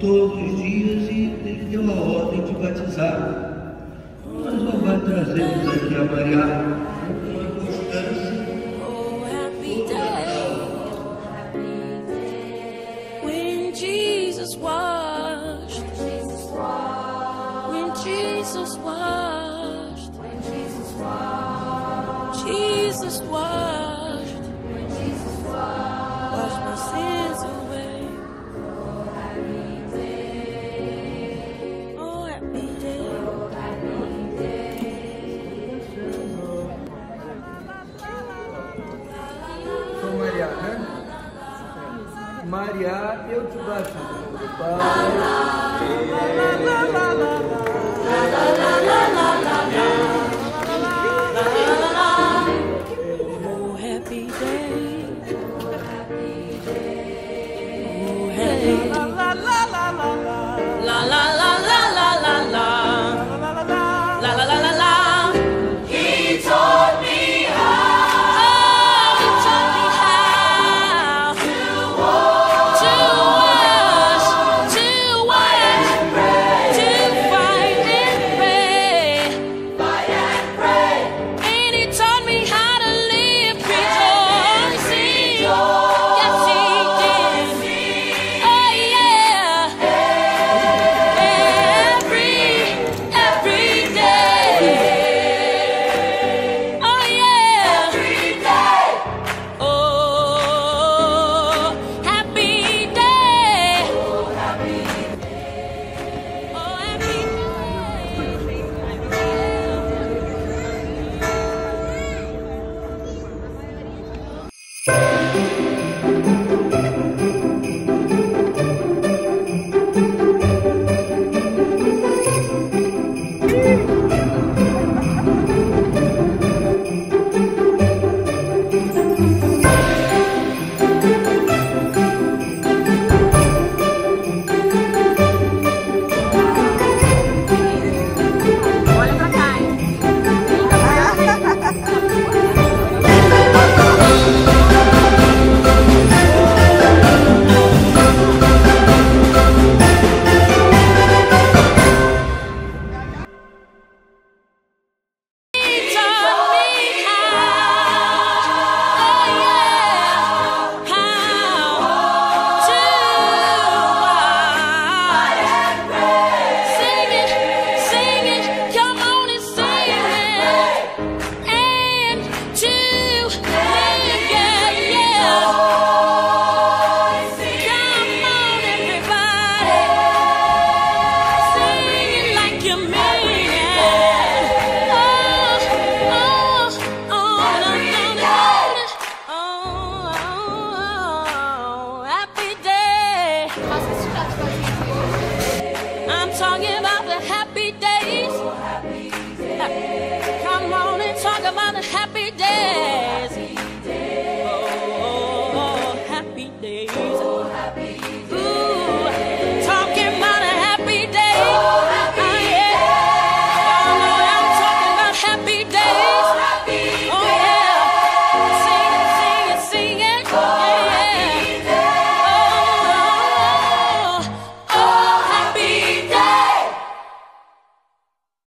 todos os dias e ele deu a ordem de batizar. Nós não vai trazermos aqui a Maria uma constância. When Jesus washed, when Jesus washed, Jesus washed, washed my sins away. Oh, happy day. Sou Maria, né? Maria, eu te batizo no Pai.